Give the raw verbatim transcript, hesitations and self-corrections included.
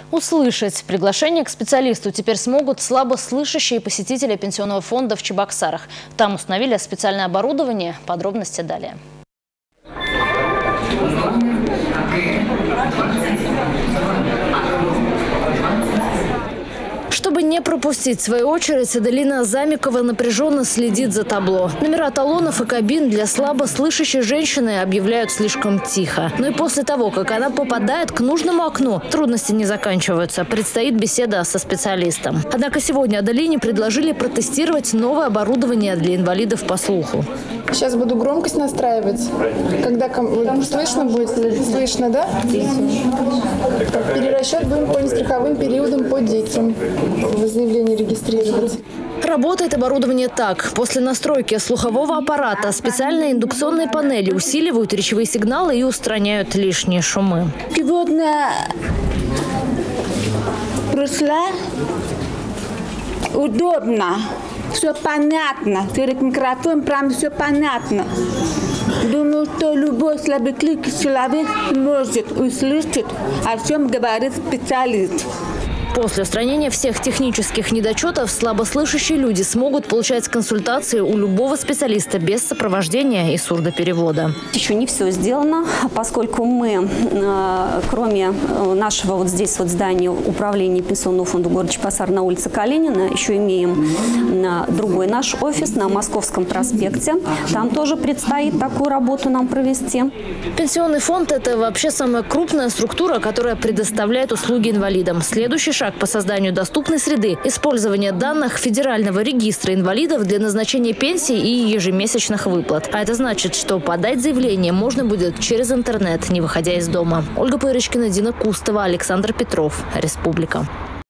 Услышать приглашение к специалисту теперь смогут слабослышащие посетители пенсионного фонда в Чебоксарах. Там установили специальное оборудование. Подробности далее. Чтобы не пропустить свою очередь, Аделина Замикова напряженно следит за табло. Номера талонов и кабин для слабослышащей женщины объявляют слишком тихо. Но и после того, как она попадает к нужному окну, трудности не заканчиваются. Предстоит беседа со специалистом. Однако сегодня Аделине предложили протестировать новое оборудование для инвалидов по слуху. Сейчас буду громкость настраивать. Когда слышно будет, слышно, да? Перерасчет будем по нестраховым периодам по детям. В заявлении регистрировать. Работает оборудование так. После настройки слухового аппарата специальные индукционные панели усиливают речевые сигналы и устраняют лишние шумы. Сегодня пришла, удобно, все понятно. Перед микрофоном прям все понятно. Думаю, что любой слабослышащий человек может услышать, о чем говорит специалист. После устранения всех технических недочетов слабослышащие люди смогут получать консультации у любого специалиста без сопровождения и сурдоперевода. Еще не все сделано, поскольку мы, кроме нашего вот здесь вот здания управления Пенсионного фонда города Чебоксар на улице Калинина, еще имеем другой наш офис на Московском проспекте. Там тоже предстоит такую работу нам провести. Пенсионный фонд – это вообще самая крупная структура, которая предоставляет услуги инвалидам. Следующий шаг по созданию доступной среды – использование данных Федерального регистра инвалидов для назначения пенсий и ежемесячных выплат. А это значит, что подать заявление можно будет через интернет, не выходя из дома. Ольга Пырочкина, Дина Кустова, Александр Петров. Республика.